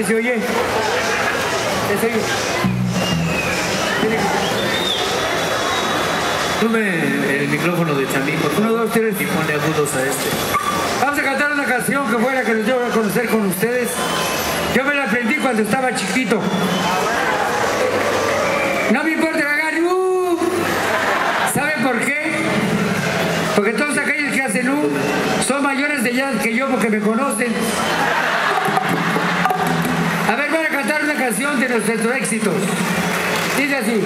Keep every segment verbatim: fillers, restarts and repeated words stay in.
¿Sí se oye? ¿Sí se oye? Tome el micrófono de Chamí, por favor. Uno, dos, tres. Y pone agudos a este. Vamos a cantar una canción que fue la que nos dio a conocer con ustedes. Yo me la aprendí cuando estaba chiquito. No me importa ganar. Uh, ¿Saben por qué? Porque todos aquellos que hacen U son mayores de edad que yo porque me conocen. A ver, van a cantar una canción de nuestros éxitos. Dice así.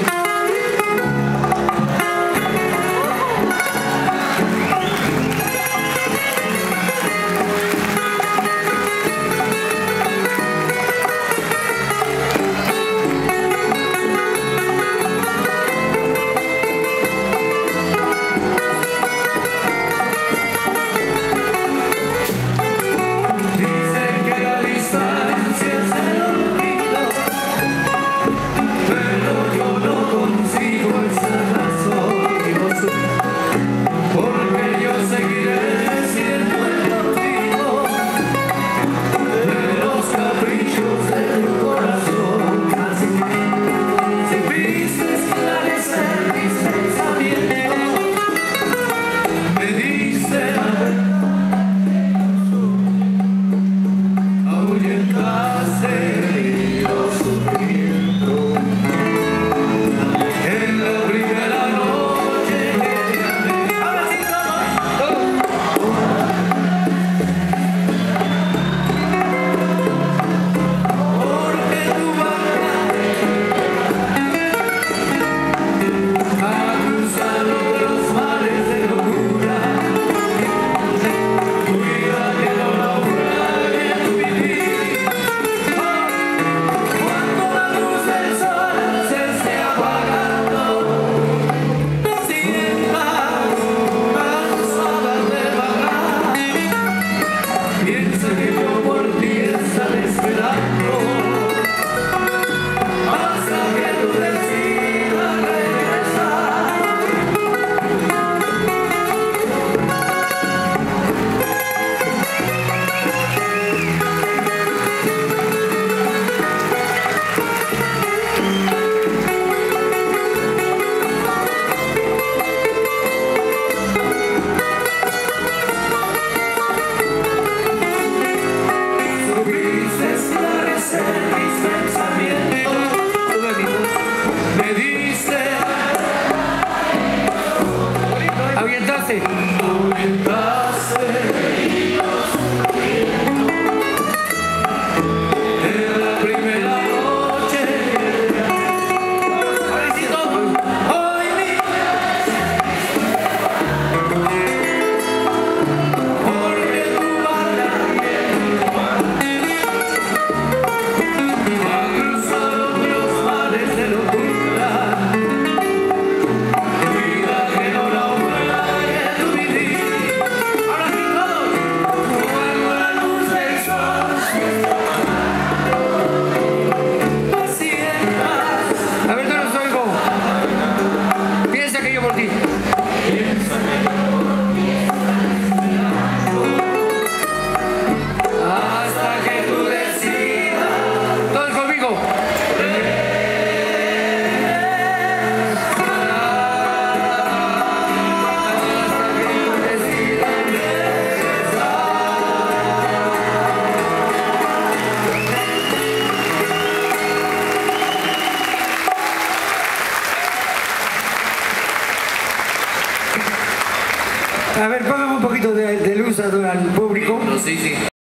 A ver, póngame un poquito de, de luz al público. Sí, sí.